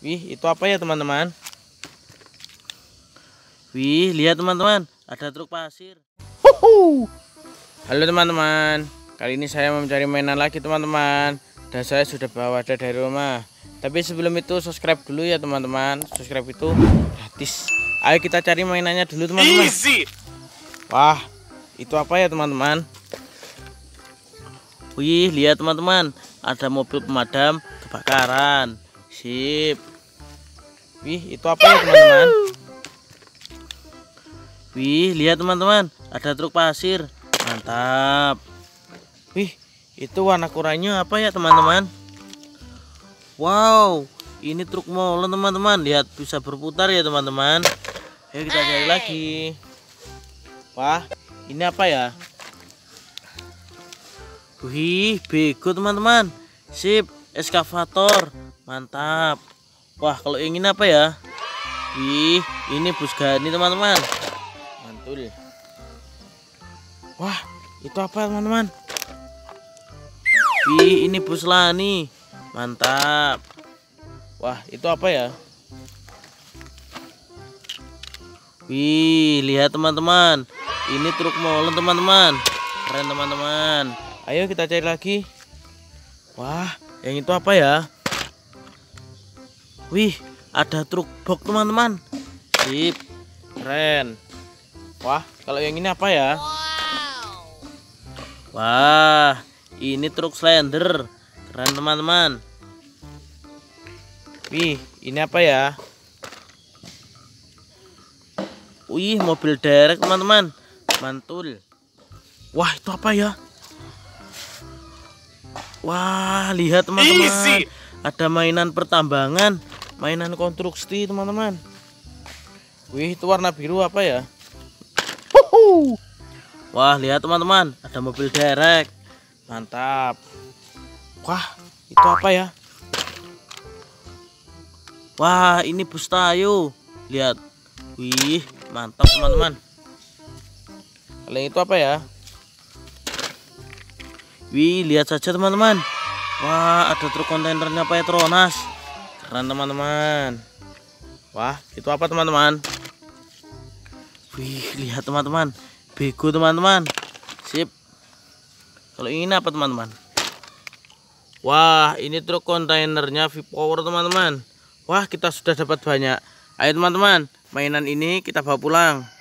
Wih, itu apa ya teman-teman? Wih, lihat teman-teman, ada truk pasir. Halo teman-teman, kali ini saya mau mencari mainan lagi teman-teman. Dan saya sudah bawa wadah dari rumah. Tapi sebelum itu subscribe dulu ya teman-teman. Subscribe itu gratis. Ayo kita cari mainannya dulu teman-teman. Easy. Wah, itu apa ya teman-teman? Wih, lihat teman-teman, ada mobil pemadam kebakaran. Sip. Wih, itu apa ya teman-teman? Wih, lihat teman-teman, ada truk pasir. Mantap. Wih, itu warna oranye apa ya teman-teman? Wow, ini truk molen teman-teman. Lihat, bisa berputar ya teman-teman. Ayo kita cari lagi. Wah, ini apa ya? Wih, bego teman-teman. Sip, eskavator. Mantap. Wah, kalau ingin apa ya? Wih, ini bus gani teman-teman. Mantul. Wah, itu apa teman-teman? Wih, ini bus lani. Mantap. Wah, itu apa ya? Wih, lihat teman-teman. Ini truk molen teman-teman. Keren teman-teman. Ayo kita cari lagi. Wah, yang itu apa ya? Wih, ada truk box teman-teman. Sip, keren. Wah, kalau yang ini apa ya? Wah, ini truk slender. Keren teman-teman. Wih, ini apa ya? Wih, mobil derek teman-teman. Mantul. Wah, itu apa ya? Wah, lihat teman-teman. Ada mainan pertambangan, mainan konstruksi teman-teman. Wih, itu warna biru apa ya? Wah, lihat teman-teman, ada mobil derek. Mantap. Wah, itu apa ya? Wah, ini bus tayo. Lihat. Wih, mantap teman-teman. Kalau itu apa ya? Wih, lihat saja teman-teman. Wah, ada truk kontainernya Petronas. Keren teman-teman. Wah, itu apa teman-teman? Wih, lihat teman-teman. Bego teman-teman. Sip. Kalau ini apa teman-teman? Wah, ini truk kontainernya V-Power teman-teman. Wah, kita sudah dapat banyak. Ayo teman-teman, mainan ini kita bawa pulang.